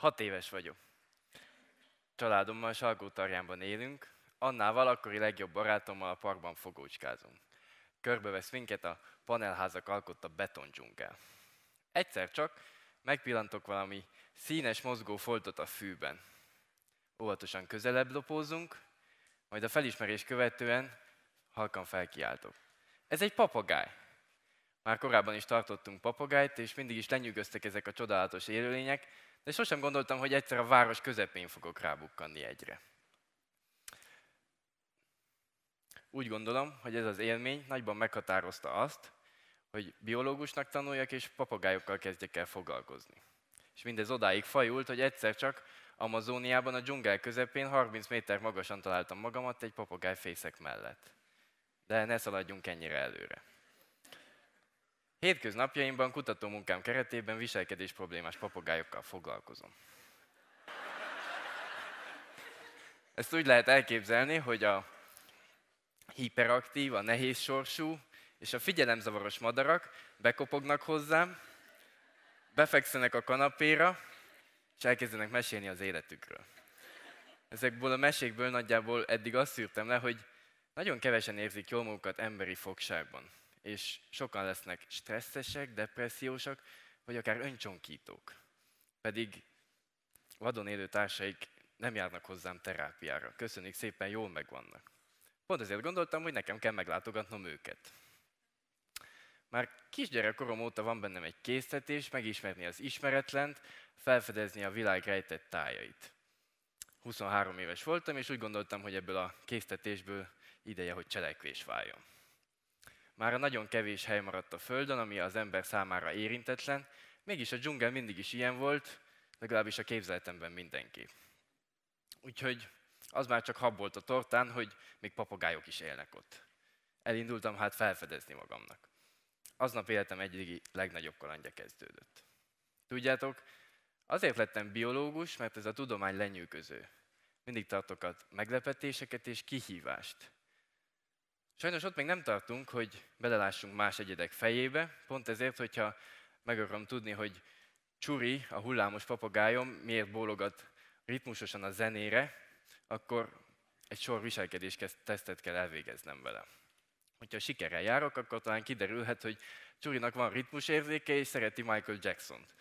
6 éves vagyok. Családommal Salgótarjánban élünk, Annával, akkori legjobb barátommal a parkban fogócskázunk. Körbevesz minket a panelházak alkotta betondzsungel. Egyszer csak megpillantok valami színes mozgó foltot a fűben. Óvatosan közelebb lopózunk, majd a felismerés követően halkan felkiáltok. Ez egy papagáj! Már korábban is tartottunk papagájt, és mindig is lenyűgöztek ezek a csodálatos élőlények, de sosem gondoltam, hogy egyszer a város közepén fogok rábukkanni egyre. Úgy gondolom, hogy ez az élmény nagyban meghatározta azt, hogy biológusnak tanuljak és papagájokkal kezdjek el foglalkozni. És mindez odáig fajult, hogy egyszer csak Amazóniában a dzsungel közepén 30 méter magasan találtam magamat egy papagájfészek mellett. De ne szaladjunk ennyire előre. Hétköznapjaimban kutatómunkám keretében viselkedés problémás papagájokkal foglalkozom. Ezt úgy lehet elképzelni, hogy a hiperaktív, a nehéz sorsú és a figyelemzavaros madarak bekopognak hozzám, befekszenek a kanapéra, és elkezdenek mesélni az életükről. Ezekből a mesékből nagyjából eddig azt szűrtem le, hogy nagyon kevesen érzik jól magukat emberi fogságban, és sokan lesznek stresszesek, depressziósak, vagy akár öncsonkítók. Pedig vadon élő társaik nem járnak hozzám terápiára. Köszönjük szépen, jól megvannak. Pont ezért gondoltam, hogy nekem kell meglátogatnom őket. Már kisgyerekkorom óta van bennem egy késztetés, megismerni az ismeretlent, felfedezni a világ rejtett tájait. 23 éves voltam, és úgy gondoltam, hogy ebből a késztetésből ideje, hogy cselekvés váljon. Mára nagyon kevés hely maradt a Földön, ami az ember számára érintetlen, mégis a dzsungel mindig is ilyen volt, legalábbis a képzeletemben mindenki. Úgyhogy az már csak hab volt a tortán, hogy még papagájok is élnek ott. Elindultam hát felfedezni magamnak. Aznap életem egyik legnagyobb kalandja kezdődött. Tudjátok, azért lettem biológus, mert ez a tudomány lenyűgöző. Mindig tartok meglepetéseket és kihívást. Sajnos ott még nem tartunk, hogy belelássunk más egyedek fejébe, pont ezért, hogyha meg akarom tudni, hogy Csuri, a hullámos papagájom miért bólogat ritmusosan a zenére, akkor egy sor viselkedés tesztet kell elvégeznem vele. Hogyha sikerrel járok, akkor talán kiderülhet, hogy Csurinak van ritmusérzéke és szereti Michael Jacksont.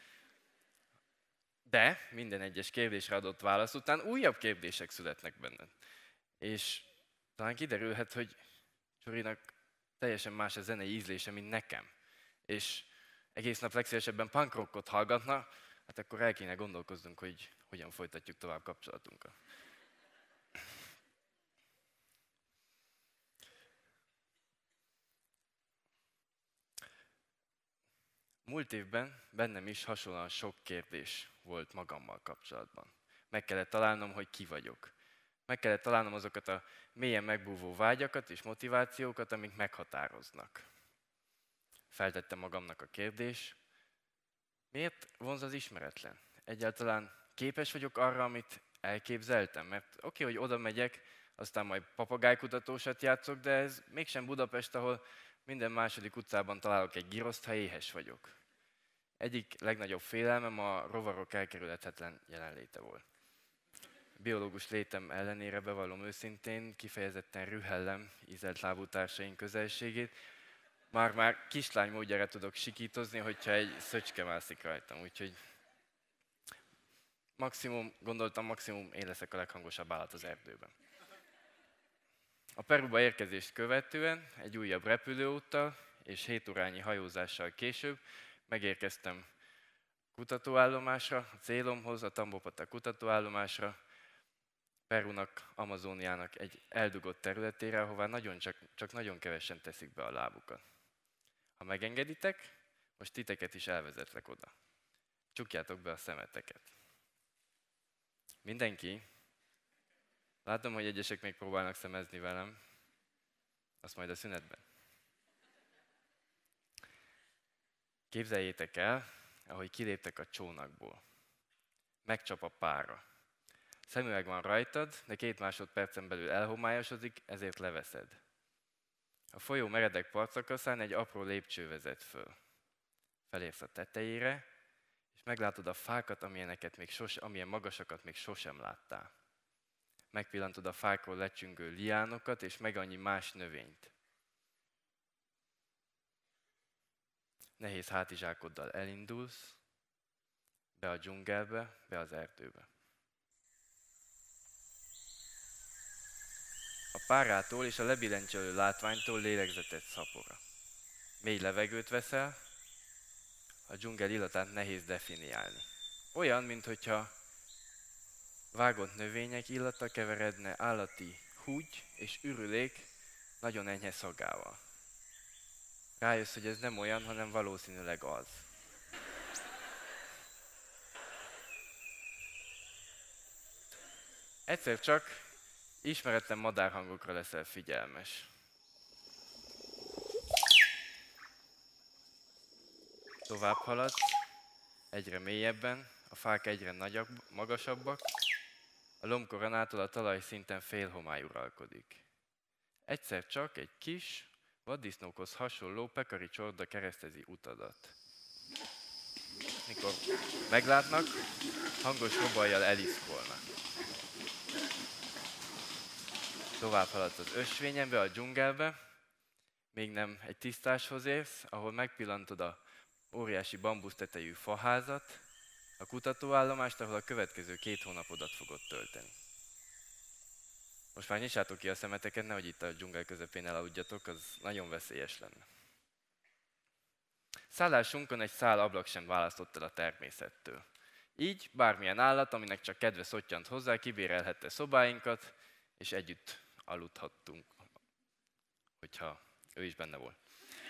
De minden egyes kérdésre adott válasz után újabb kérdések születnek benned. És talán kiderülhet, hogy Csurinak teljesen más a zenei ízlése, mint nekem. És egész nap legszívesebben punk rockot hallgatna, hát akkor el kéne gondolkoznunk, hogy hogyan folytatjuk tovább kapcsolatunkat. Múlt évben bennem is hasonlóan sok kérdés volt magammal kapcsolatban. Meg kellett találnom, hogy ki vagyok. Meg kellett találnom azokat a mélyen megbúvó vágyakat és motivációkat, amik meghatároznak. Feltettem magamnak a kérdés, miért vonz az ismeretlen? Egyáltalán képes vagyok arra, amit elképzeltem? Mert oké, hogy oda megyek, aztán majd papagájkutatósat játszok, de ez mégsem Budapest, ahol minden második utcában találok egy giroszt, ha éhes vagyok. Egyik legnagyobb félelmem a rovarok elkerülhetetlen jelenléte volt. Biológus létem ellenére, bevallom őszintén, kifejezetten rühellem ízelt lábú társaink közelségét. Már kislány módjára tudok sikítozni, hogyha egy szöcske mászik rajtam, úgyhogy gondoltam maximum én leszek a leghangosabb állat az erdőben. A Peruba érkezést követően egy újabb repülőúttal és 7 órányi hajózással később megérkeztem kutatóállomásra, a célomhoz, a Tambopata kutatóállomásra, Perunak, Amazóniának egy eldugott területére, ahová csak nagyon kevesen teszik be a lábukat. Ha megengeditek, most titeket is elvezetlek oda. Csukjátok be a szemeteket. Mindenki? Látom, hogy egyesek még próbálnak szemezni velem. Azt majd a szünetben. Képzeljétek el, ahogy kiléptek a csónakból. Megcsap a pára. Szemüveg van rajtad, de 2 másodpercen belül elhomályosodik, ezért leveszed. A folyó meredek partszakaszán egy apró lépcső vezet föl. Felérsz a tetejére, és meglátod a fákat, amilyen magasakat még sosem láttál. Megpillantod a fákról lecsüngő liánokat, és meg annyi más növényt. Nehéz hátizsákoddal elindulsz, be a dzsungelbe, be az erdőbe. A párától és a lebilencselő látványtól lélegzeted szapora. Mély levegőt veszel, a dzsungel illatát nehéz definiálni. Olyan, minthogyha vágott növények illata keveredne állati húgy és ürülék nagyon enyhe szagával. Rájössz, hogy ez nem olyan, hanem valószínűleg az. Egyszer csak ismeretlen madárhangokra leszel figyelmes. Tovább haladsz, egyre mélyebben, a fák egyre magasabbak, a lombkoronától a talajszinten félhomály uralkodik. Egyszer csak egy kis, vaddisznókhoz hasonló pekari csorda keresztezi utadat. Mikor meglátnak, hangos robajjal eliszkolnak. Tovább haladsz az ösvényenbe, a dzsungelbe, még nem egy tisztáshoz érsz, ahol megpillantod a óriási bambusztetejű faházat, a kutatóállomást, ahol a következő 2 hónapodat fogod tölteni. Most már nyissátok ki a szemeteket, nehogy itt a dzsungel közepén elaludjatok, az nagyon veszélyes lenne. Szállásunkon egy szál ablak sem választott el a természettől. Így bármilyen állat, aminek csak kedve szottyant hozzá, kibérelhette szobáinkat, és együtt aludhattunk, hogyha ő is benne volt.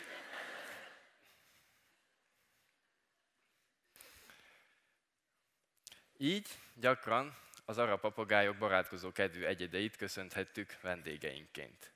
Így gyakran az arab papagájok barátkozó kedvű egyedeit köszönthettük vendégeinként.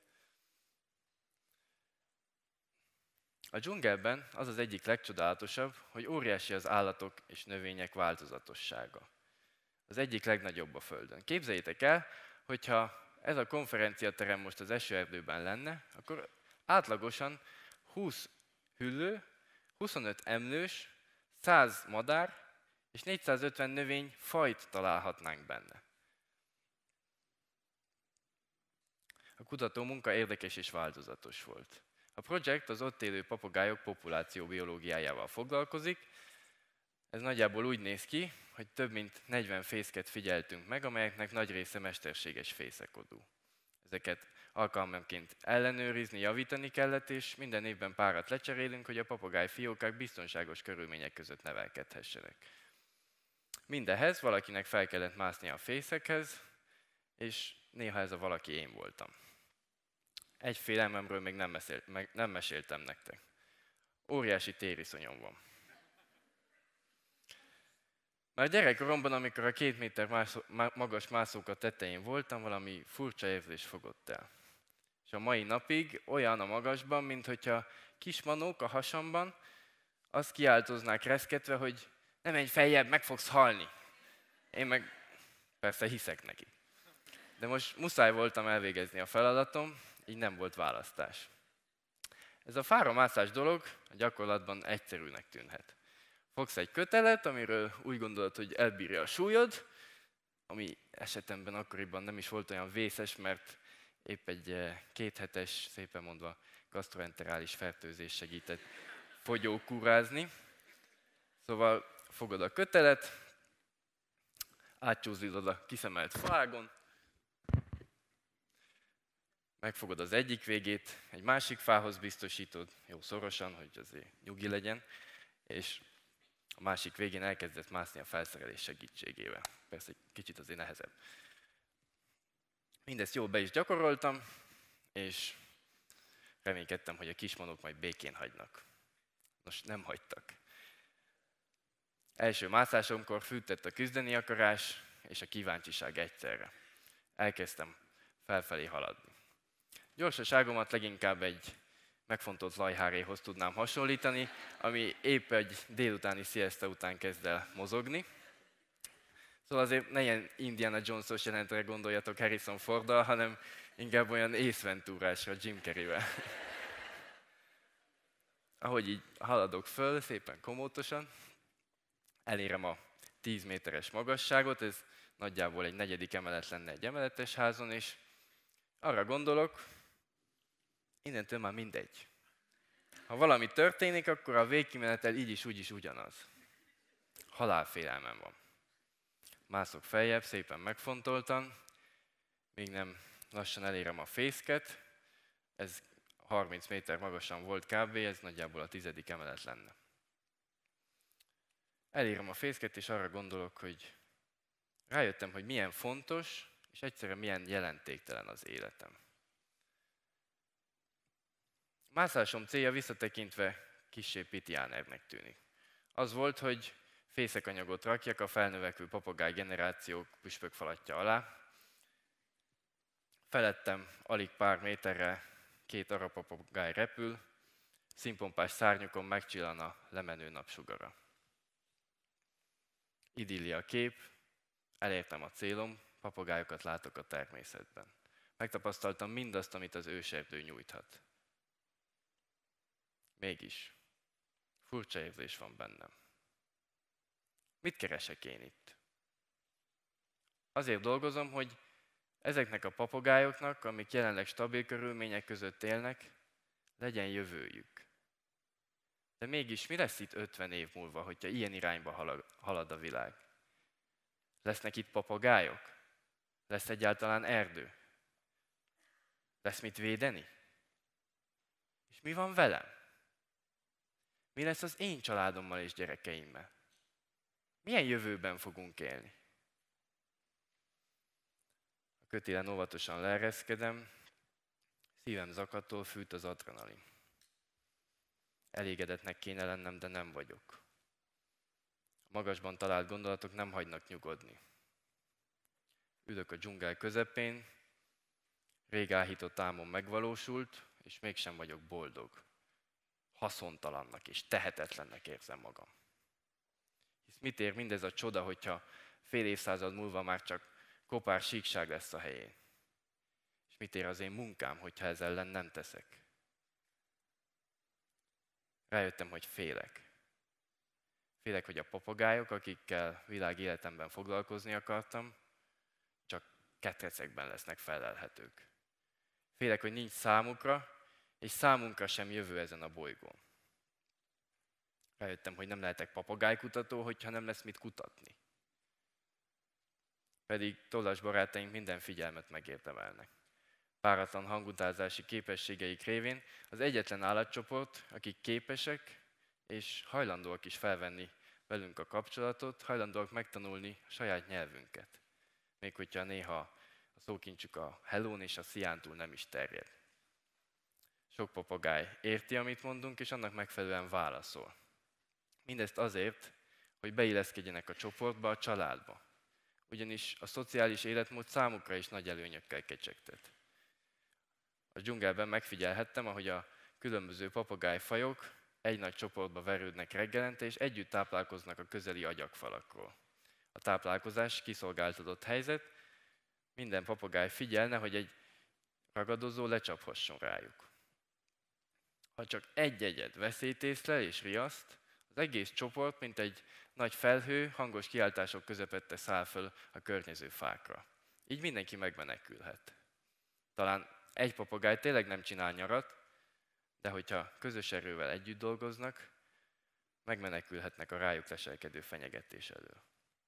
A dzsungelben az az egyik legcsodálatosabb, hogy óriási az állatok és növények változatossága. Az egyik legnagyobb a Földön. Képzeljétek el, hogyha ez a konferenciaterem most az esőerdőben lenne, akkor átlagosan 20 hüllő, 25 emlős, 100 madár és 450 növény fajt találhatnánk benne. A kutató munka érdekes és változatos volt. A projekt az ott élő papagájok populáció biológiájával foglalkozik. Ez nagyjából úgy néz ki, hogy több mint 40 fészket figyeltünk meg, amelyeknek nagy része mesterséges fészekodó. Ezeket alkalmanként ellenőrizni, javítani kellett, és minden évben párat lecserélünk, hogy a papagáj fiókák biztonságos körülmények között nevelkedhessenek. Mindehhez valakinek fel kellett másznia a fészekhez, és néha ez a valaki én voltam. Egy félelmemről még nem meséltem nektek. Óriási tériszonyom van. Már gyerekkoromban, amikor a 2 méter magas mászóka tetején voltam, valami furcsa érzés fogott el. És a mai napig olyan a magasban, minthogyha kismanók a hasamban azt kiáltoznák reszketve, hogy ne menj feljebb, meg fogsz halni. Én meg persze hiszek neki. De most muszáj voltam elvégezni a feladatom, így nem volt választás. Ez a fára mászás dolog a gyakorlatban egyszerűnek tűnhet. Fogsz egy kötelet, amiről úgy gondolod, hogy elbírja a súlyod, ami esetemben akkoriban nem is volt olyan vészes, mert épp egy 2 hetes, szépen mondva, gasztroenterális fertőzés segített fogyókúrázni. Szóval fogod a kötelet, átcsúzdítod a kiszemelt faágon, megfogod az egyik végét, egy másik fához biztosítod, jó szorosan, hogy azért nyugi legyen, és a másik végén elkezdett mászni a felszerelés segítségével. Persze egy kicsit azért nehezebb. Mindezt jól be is gyakoroltam, és reménykedtem, hogy a kismanók majd békén hagynak. Nos, nem hagytak. Első mászásomkor fűtett a küzdeni akarás és a kíváncsiság egyszerre. Elkezdtem felfelé haladni. Gyorsaságomat leginkább egy megfontolt lajháréhoz tudnám hasonlítani, ami épp egy délutáni siesta után kezd el mozogni. Szóval azért ne ilyen Indiana Jones-os jelentre gondoljatok Harrison Forddal, hanem inkább olyan Ace Venturásra Jim Carreyvel. Ahogy így haladok föl, szépen komótosan, elérem a 10 méteres magasságot, ez nagyjából egy 4. emelet lenne egy emeletes házon, és arra gondolok, innentől már mindegy. Ha valami történik, akkor a végkimenetel így is úgy is ugyanaz. Halálfélelmem van. Mászok feljebb, szépen megfontoltan, még nem lassan elérem a fészket, ez 30 méter magasan volt kb., ez nagyjából a 10. emelet lenne. Elérem a fészket, és arra gondolok, hogy rájöttem, hogy milyen fontos, és egyszerűen milyen jelentéktelen az életem. Mászásom célja visszatekintve kissé pitiánernek tűnik. Az volt, hogy fészekanyagot rakjak a felnövekvő papagáj generációk püspökfalatja alá. Felettem alig pár méterre 2 arapapagáj repül, színpompás szárnyukon megcsillan a lemenő napsugara. Idillia kép, elértem a célom, papagájokat látok a természetben. Megtapasztaltam mindazt, amit az őserdő nyújthat. Mégis, furcsa érzés van bennem. Mit keresek én itt? Azért dolgozom, hogy ezeknek a papagájoknak, amik jelenleg stabil körülmények között élnek, legyen jövőjük. De mégis mi lesz itt 50 év múlva, hogyha ilyen irányba halad a világ? Lesznek itt papagájok? Lesz egyáltalán erdő? Lesz mit védeni? És mi van velem? Mi lesz az én családommal és gyerekeimmel? Milyen jövőben fogunk élni? A kötélen óvatosan leereszkedem, szívem zakattól fűt az adrenalin. Elégedetnek kéne lennem, de nem vagyok. A magasban talált gondolatok nem hagynak nyugodni. Ülök a dzsungel közepén, rég áhított álmom megvalósult, és mégsem vagyok boldog. Haszontalannak és tehetetlennek érzem magam. Hisz mit ér mindez a csoda, hogyha fél évszázad múlva már csak kopár síkság lesz a helyén? És mit ér az én munkám, hogyha ezzel ellen nem teszek? Rájöttem, hogy félek. Félek, hogy a papagájok, akikkel világéletemben foglalkozni akartam, csak ketrecekben lesznek felelhetők. Félek, hogy nincs számukra, és számunkra sem jövő ezen a bolygón. Rájöttem, hogy nem lehetek papagájkutató, hogyha nem lesz mit kutatni. Pedig tollas barátaink minden figyelmet megérdemelnek. Páratlan hangutázási képességeik révén az egyetlen állatcsoport, akik képesek és hajlandóak is felvenni velünk a kapcsolatot, hajlandóak megtanulni a saját nyelvünket. Még hogyha néha a szókincsük a hellón és a sziántúl nem is terjed. Sok papagáj érti, amit mondunk, és annak megfelelően válaszol. Mindezt azért, hogy beilleszkedjenek a csoportba, a családba. Ugyanis a szociális életmód számukra is nagy előnyökkel kecsegtet. A dzsungelben megfigyelhettem, ahogy a különböző papagájfajok egy nagy csoportba verődnek reggelente, és együtt táplálkoznak a közeli agyagfalakról. A táplálkozás kiszolgáltatott helyzet, minden papagáj figyelne, hogy egy ragadozó lecsaphasson rájuk. Ha csak egy egyed veszélyt észlel és riaszt, az egész csoport, mint egy nagy felhő, hangos kiáltások közepette száll föl a környező fákra. Így mindenki megmenekülhet. Talán egy papagáj tényleg nem csinál nyarat, de hogyha közös erővel együtt dolgoznak, megmenekülhetnek a rájuk leselkedő fenyegetés elől.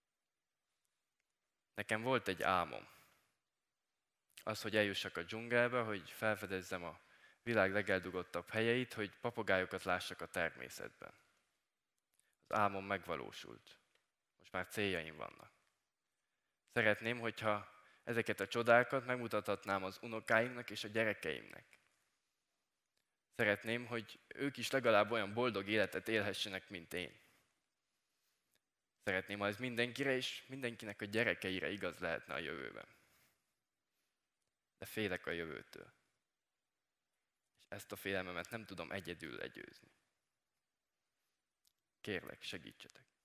Nekem volt egy álmom. Az, hogy eljussak a dzsungelbe, hogy felfedezzem a világ legeldugottabb helyeit, hogy papagájokat lássak a természetben. Az álmom megvalósult. Most már céljaim vannak. Szeretném, hogyha ezeket a csodákat megmutathatnám az unokáimnak és a gyerekeimnek. Szeretném, hogy ők is legalább olyan boldog életet élhessenek, mint én. Szeretném, ha ez mindenkire és mindenkinek a gyerekeire igaz lehetne a jövőben. De félek a jövőtől. És ezt a félelmemet nem tudom egyedül legyőzni. Kérlek, segítsetek!